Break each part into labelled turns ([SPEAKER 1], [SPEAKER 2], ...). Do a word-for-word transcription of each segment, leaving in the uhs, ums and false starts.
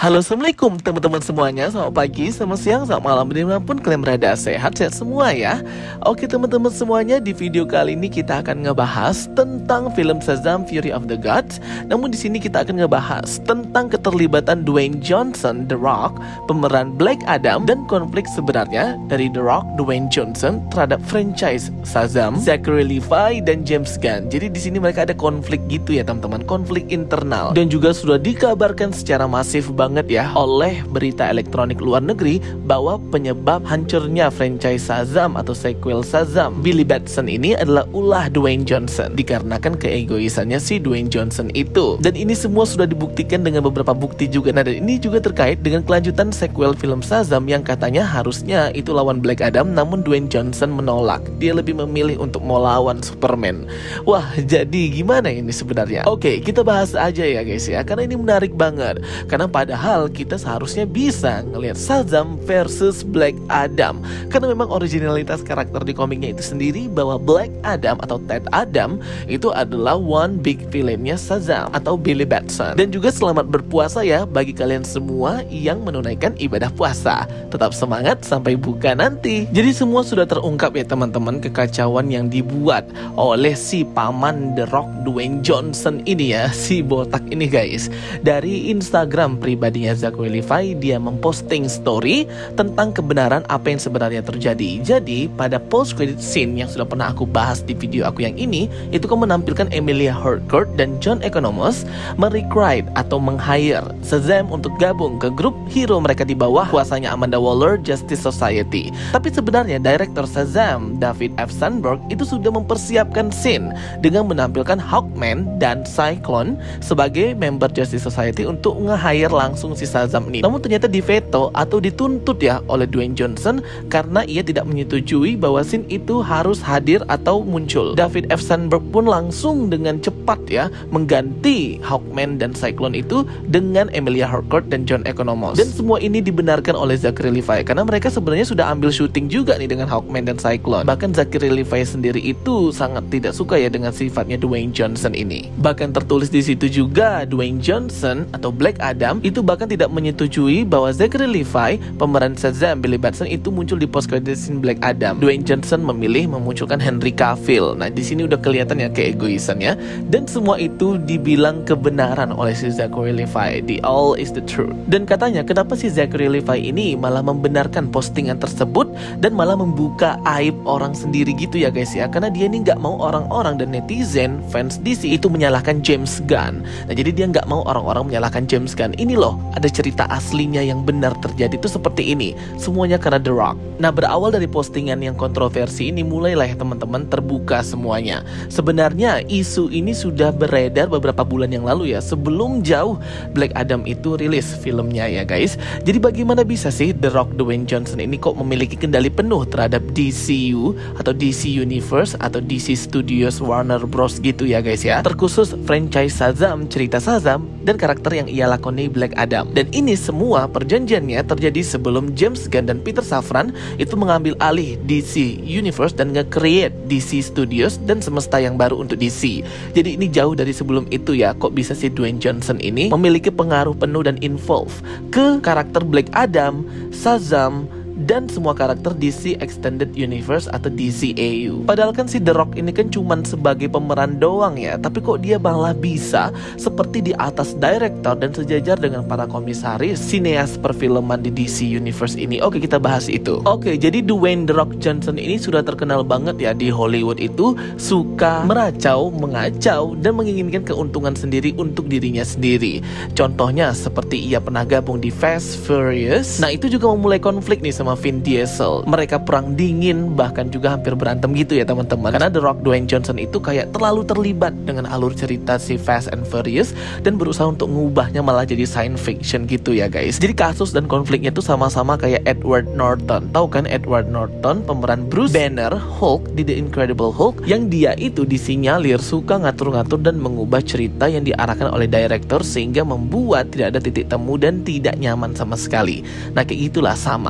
[SPEAKER 1] Halo, assalamualaikum teman-teman semuanya. Selamat pagi, selamat siang, selamat malam, dimanapun kalian berada. Sehat-sehat semua ya. Oke teman-teman semuanya, di video kali ini kita akan ngebahas tentang film Shazam Fury of the Gods. Namun di sini kita akan ngebahas tentang keterlibatan Dwayne Johnson, The Rock, pemeran Black Adam, dan konflik sebenarnya dari The Rock, Dwayne Johnson terhadap franchise Shazam, Zachary Levi, dan James Gunn. Jadi di sini mereka ada konflik gitu ya teman-teman, konflik internal, dan juga sudah dikabarkan secara masif banget ya oleh berita elektronik luar negeri bahwa penyebab hancurnya franchise Shazam atau sequel Shazam Billy Batson ini adalah ulah Dwayne Johnson, dikarenakan keegoisannya si Dwayne Johnson itu. Dan ini semua sudah dibuktikan dengan beberapa bukti juga. Nah, dan ini juga terkait dengan kelanjutan sequel film Shazam yang katanya harusnya itu lawan Black Adam, namun Dwayne Johnson menolak. Dia lebih memilih untuk melawan Superman. Wah, jadi gimana ini sebenarnya? Oke, kita bahas aja ya guys ya, karena ini menarik banget. Karena padahal kita seharusnya bisa ngelihat Shazam versus Black Adam, karena memang originalitas karakter di komiknya itu sendiri bahwa Black Adam atau Ted Adam itu adalah one big villainnya Shazam atau Billy Batson. Dan juga selamat berpuasa ya bagi kalian semua yang menunaikan ibadah puasa. Tetap semangat sampai buka nanti. Jadi semua sudah terungkap ya teman-teman, kekacauan yang dibuat oleh si paman The Rock Dwayne Johnson ini ya, si botak ini guys. Dari Instagram pribadinya Zachary Levi, dia memposting story tentang kebenaran apa yang sebenarnya terjadi. Jadi pada post credit scene yang sudah pernah aku bahas di video aku yang ini, itu kan menampilkan Emilia Harcourt dan John Economos merecruit atau meng-hire Shazam untuk gabung ke grup hero mereka di bawah kuasanya Amanda Waller Justice Society. Tapi sebenarnya director Shazam David F. Sandberg itu sudah mempersiapkan scene dengan menampilkan Hawkman dan Cyclone sebagai member Justice Society untuk nge-hire langsung si Shazam ini. Namun ternyata diveto atau dituntut ya oleh Dwayne Johnson karena ia tidak menyetujui bahwa scene itu harus hadir atau muncul. David F. Sandberg pun langsung dengan cepat ya mengganti Hawkman dan Cyclone itu dengan Emilia Harcourt dan John Economos. Dan semua ini dibenarkan oleh Zachary Levi karena mereka sebenarnya sudah ambil syuting juga nih dengan Hawkman dan Cyclone. Bahkan Zachary Levi sendiri itu sangat tidak suka ya dengan sifatnya Dwayne Johnson ini. Bahkan tertulis di situ juga Dwayne Johnson atau Black Adam itu bahkan tidak menyetujui bahwa Zachary Levi, pemeran Shazam Billy Batson, itu muncul di post credit scene Black Adam. Dwayne Johnson memilih memunculkan Henry Cavill. Nah, di sini udah kelihatan ya keegoisannya, dan semua itu dibilang kebenaran oleh si Zachary Levi. The all is the truth. Dan katanya kenapa si Zachary Levi ini malah membenarkan postingan tersebut dan malah membuka aib orang sendiri gitu ya guys ya, karena dia ini nggak mau orang-orang dan netizen fans D C itu menyalahkan James Gunn. Nah, jadi dia nggak mau orang-orang menyalahkan James Gunn. Ini loh, ada cerita aslinya yang benar terjadi itu seperti ini. Semuanya karena The Rock. Nah, berawal dari postingan yang kontroversi ini, mulailah ya teman-teman terbuka semuanya. Sebenarnya isu ini sudah beredar beberapa bulan yang lalu ya, sebelum jauh Black Adam itu rilis filmnya ya guys. Jadi bagaimana bisa sih The Rock Dwayne Johnson ini kok memiliki kendali penuh terhadap D C U atau D C Universe atau D C Studios Warner Bros gitu ya guys ya, terkhusus franchise Shazam, cerita Shazam, dan karakter yang ia lakoni Black Adam. Dan ini semua perjanjiannya terjadi sebelum James Gunn dan Peter Safran itu mengambil alih D C Universe dan nge-create D C Studios dan semesta yang baru untuk D C. Jadi ini jauh dari sebelum itu ya, kok bisa si Dwayne Johnson ini memiliki pengaruh penuh dan involve ke karakter Black Adam, Shazam, dan semua karakter D C Extended Universe atau D C A U. Padahal kan si The Rock ini kan cuman sebagai pemeran doang ya, tapi kok dia malah bisa seperti di atas director dan sejajar dengan para komisaris sineas perfilman di D C Universe ini. Oke, kita bahas itu. Oke, jadi Dwayne The Rock Johnson ini sudah terkenal banget ya di Hollywood itu suka meracau, mengacau, dan menginginkan keuntungan sendiri untuk dirinya sendiri. Contohnya seperti ia pernah gabung di Fast Furious. Nah, itu juga memulai konflik nih sama sama Vin Diesel. Mereka perang dingin, bahkan juga hampir berantem gitu ya teman-teman. Karena The Rock Dwayne Johnson itu kayak terlalu terlibat dengan alur cerita si Fast and Furious dan berusaha untuk mengubahnya malah jadi science fiction gitu ya guys. Jadi kasus dan konfliknya itu sama-sama kayak Edward Norton. Tahu kan Edward Norton, pemeran Bruce Banner Hulk di The Incredible Hulk, yang dia itu disinyalir suka ngatur-ngatur dan mengubah cerita yang diarahkan oleh director sehingga membuat tidak ada titik temu dan tidak nyaman sama sekali. Nah, kayak itulah sama dengan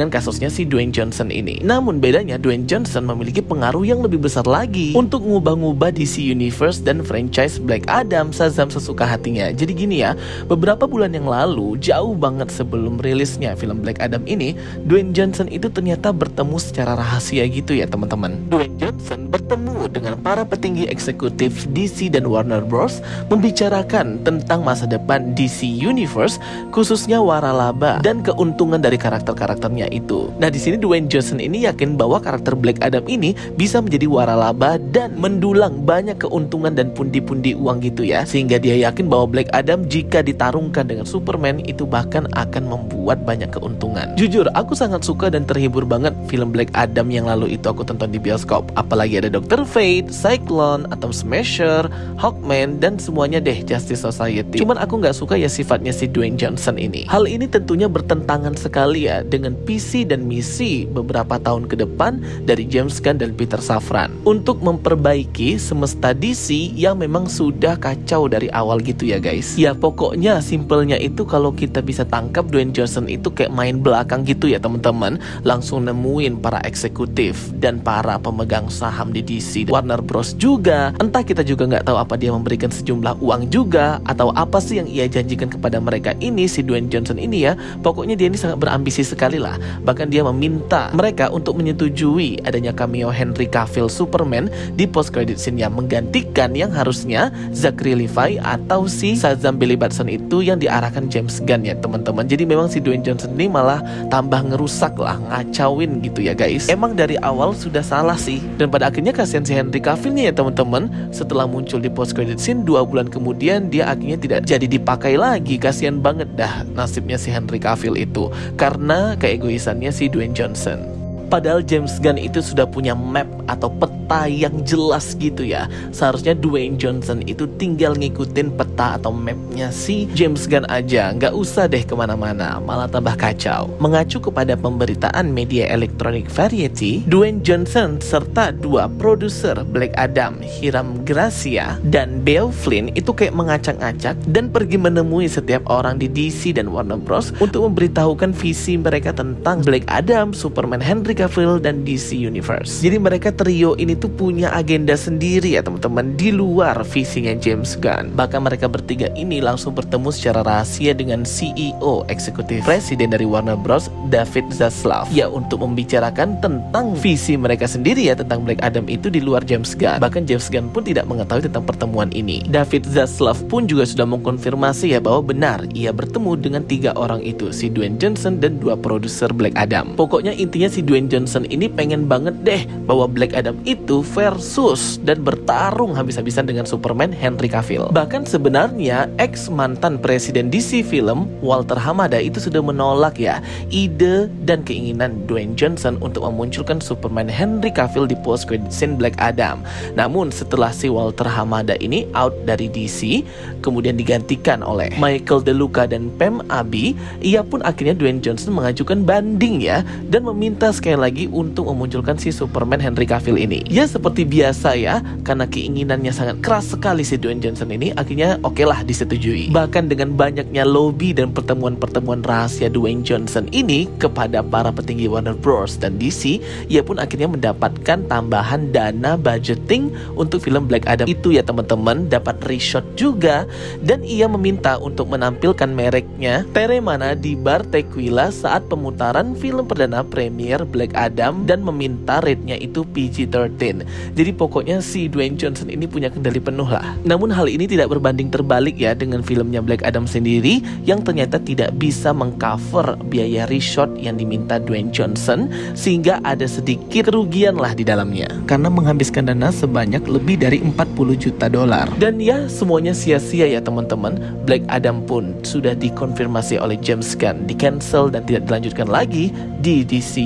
[SPEAKER 1] dengan kasusnya si Dwayne Johnson ini. Namun bedanya Dwayne Johnson memiliki pengaruh yang lebih besar lagi untuk ngubah-ngubah D C Universe dan franchise Black Adam Shazam sesuka hatinya. Jadi gini ya, beberapa bulan yang lalu, jauh banget sebelum rilisnya film Black Adam ini, Dwayne Johnson itu ternyata bertemu secara rahasia gitu ya teman-teman. Dwayne Johnson bertemu dengan para petinggi eksekutif D C dan Warner Bros membicarakan tentang masa depan D C Universe, khususnya waralaba dan keuntungan dari karakter-karakternya itu. Nah, di sini Dwayne Johnson ini yakin bahwa karakter Black Adam ini bisa menjadi waralaba dan mendulang banyak keuntungan dan pundi-pundi uang gitu ya, sehingga dia yakin bahwa Black Adam jika ditarungkan dengan Superman itu bahkan akan membuat banyak keuntungan. Jujur, aku sangat suka dan terhibur banget film Black Adam yang lalu itu aku tonton di bioskop. Apalagi ada Doctor Fate, Cyclone, Atom Smasher, Hawkman, dan semuanya deh Justice Society. Cuman aku nggak suka ya sifatnya si Dwayne Johnson ini. Hal ini tentunya bertentangan sekali ya dengan visi dan misi beberapa tahun ke depan dari James Gunn dan Peter Safran untuk memperbaiki semesta D C yang memang sudah kacau dari awal gitu ya guys. Ya pokoknya simpelnya itu kalau kita bisa tangkap Dwayne Johnson itu kayak main belakang gitu ya teman-teman, langsung nemuin para eksekutif dan para pemegang saham di D C, Warner Bros juga. Entah kita juga nggak tahu apa dia memberikan sejumlah uang juga atau apa sih yang ia janjikan kepada mereka ini si Dwayne Johnson ini ya. Pokoknya dia ini sangat berambisi sekali lah. Bahkan dia meminta mereka untuk menyetujui adanya cameo Henry Cavill Superman di post credit scene yang menggantikan yang harusnya Zachary Levi atau si Shazam Billy Batson itu yang diarahkan James Gunn ya teman-teman. Jadi memang si Dwayne Johnson ini malah tambah ngerusak lah, ngacauin gitu ya guys. Emang dari awal sudah salah sih, dan pada akhirnya kasihan si Henry Cavill nih ya teman-teman. Setelah muncul di post credit scene dua bulan kemudian dia akhirnya tidak jadi dipakai lagi. Kasihan banget dah nasibnya si Henry Cavill itu karena keegoisannya si Dwayne Johnson. Padahal James Gunn itu sudah punya map atau peta yang jelas gitu ya. Seharusnya Dwayne Johnson itu tinggal ngikutin peta atau mapnya si James Gunn aja, nggak usah deh kemana-mana, malah tambah kacau. Mengacu kepada pemberitaan media elektronik Variety, Dwayne Johnson serta dua produser Black Adam, Hiram Gracia dan Beau Flynn itu kayak mengacak-acak dan pergi menemui setiap orang di D C dan Warner Bros untuk memberitahukan visi mereka tentang Black Adam, Superman, Henry Cavill, dan D C Universe. Jadi mereka trio ini tuh punya agenda sendiri ya teman-teman, di luar visinya James Gunn. Bahkan mereka bertiga ini langsung bertemu secara rahasia dengan C E O eksekutif presiden dari Warner Bros, David Zaslav, ya untuk membicarakan tentang visi mereka sendiri ya tentang Black Adam itu di luar James Gunn. Bahkan James Gunn pun tidak mengetahui tentang pertemuan ini. David Zaslav pun juga sudah mengkonfirmasi ya bahwa benar ia bertemu dengan tiga orang itu, si Dwayne Johnson dan dua produser Black Adam. Pokoknya intinya si Dwayne Johnson ini pengen banget deh bahwa Black Adam itu versus dan bertarung habis-habisan dengan Superman Henry Cavill. Bahkan sebenarnya ex mantan presiden D C Film Walter Hamada itu sudah menolak ya ide dan keinginan Dwayne Johnson untuk memunculkan Superman Henry Cavill di post credit scene Black Adam. Namun setelah si Walter Hamada ini out dari D C, kemudian digantikan oleh Michael DeLuca dan Pam Abby, ia pun akhirnya Dwayne Johnson mengajukan banding ya dan meminta sekali lagi untuk memunculkan si Superman Henry Cavill ini. Ya seperti biasa ya, karena keinginannya sangat keras sekali si Dwayne Johnson ini, akhirnya oke lah disetujui. Bahkan dengan banyaknya lobby dan pertemuan-pertemuan rahasia Dwayne Johnson ini kepada para petinggi Warner Bros dan D C, ia pun akhirnya mendapatkan tambahan dana budgeting untuk film Black Adam itu ya teman-teman, dapat reshot juga, dan ia meminta untuk menampilkan mereknya Teremana di bar Tequila saat pemutaran film perdana premier Black Adam dan meminta rate-nya itu P G thirteen. Jadi pokoknya si Dwayne Johnson ini punya kendali penuh lah. Namun hal ini tidak berbanding terbalik ya dengan filmnya Black Adam sendiri yang ternyata tidak bisa mengcover biaya reshot yang diminta Dwayne Johnson, sehingga ada sedikit kerugian lah di dalamnya karena menghabiskan dana sebanyak lebih dari empat puluh juta dolar. Dan ya semuanya sia-sia ya teman-teman. Black Adam pun sudah dikonfirmasi oleh James Gunn di cancel dan tidak dilanjutkan lagi di D C Universe.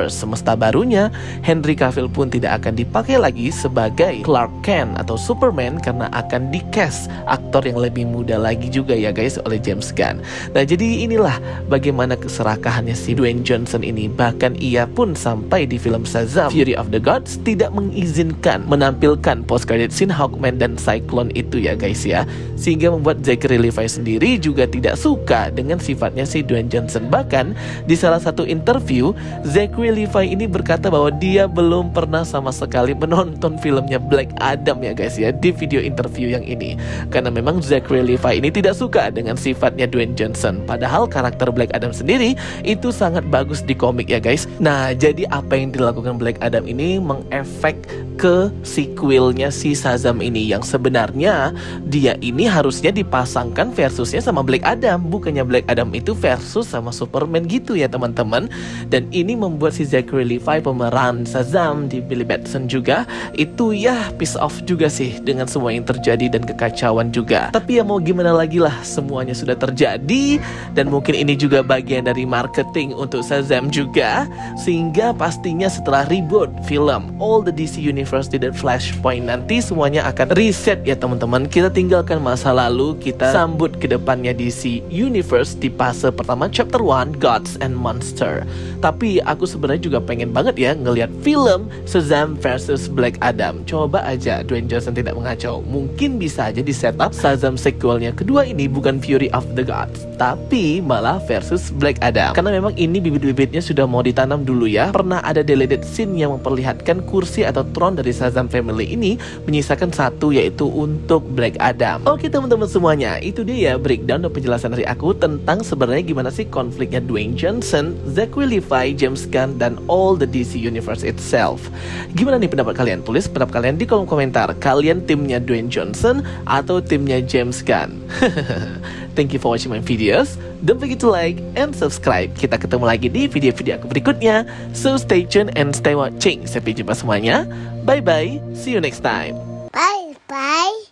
[SPEAKER 1] Universe semesta barunya, Henry Cavill pun tidak akan dipakai lagi sebagai Clark Kent atau Superman karena akan di-cast aktor yang lebih muda lagi juga ya guys oleh James Gunn. Nah jadi inilah bagaimana keserakahannya si Dwayne Johnson ini. Bahkan ia pun sampai di film Shazam Fury of the Gods tidak mengizinkan menampilkan post-credit scene Hawkman dan Cyclone itu ya guys ya, sehingga membuat Zachary Levi sendiri juga tidak suka dengan sifatnya si Dwayne Johnson. Bahkan di salah satu interview, Zachary Levi ini berkata bahwa dia belum pernah sama sekali menonton filmnya Black Adam ya guys ya, di video interview yang ini, karena memang Zachary Levi ini tidak suka dengan sifatnya Dwayne Johnson. Padahal karakter Black Adam sendiri itu sangat bagus di komik ya guys. Nah jadi apa yang dilakukan Black Adam ini mengefek ke sequelnya si Shazam ini, yang sebenarnya dia ini harusnya dipasangkan versusnya sama Black Adam, bukannya Black Adam itu versus sama Superman gitu ya teman-teman. Dan ini membuat si Zachary Levi pemeran Shazam di Billy Batson juga itu ya piece off juga sih dengan semua yang terjadi dan kekacauan juga. Tapi ya mau gimana lagi lah, semuanya sudah terjadi dan mungkin ini juga bagian dari marketing untuk Shazam juga, sehingga pastinya setelah reboot film All the D C Universe di The Flashpoint nanti semuanya akan reset ya teman-teman. Kita tinggalkan masa lalu, kita sambut ke depannya D C Universe di fase pertama chapter one Gods and Monster. Tapi aku sebenarnya juga pengen banget ya ngelihat film Shazam versus Black Adam. Coba aja Dwayne Johnson tidak mengacau, mungkin bisa aja di setup Shazam sequelnya kedua ini bukan Fury of the Gods, tapi malah versus Black Adam. Karena memang ini bibit-bibitnya sudah mau ditanam dulu ya. Pernah ada deleted scene yang memperlihatkan kursi atau throne dari Shazam family ini menyisakan satu, yaitu untuk Black Adam. Oke teman-teman semuanya, itu dia ya breakdown dan penjelasan dari aku tentang sebenarnya gimana sih konfliknya Dwayne Johnson, Zachary Levi, James Gunn, dan all the D C Universe itself. Gimana nih pendapat kalian? Tulis pendapat kalian di kolom komentar. Kalian timnya Dwayne Johnson atau timnya James Gunn? Thank you for watching my videos. Don't forget to like and subscribe. Kita ketemu lagi di video-video aku berikutnya. So stay tuned and stay watching. Sampai jumpa semuanya. Bye bye. See you next time.
[SPEAKER 2] Bye bye.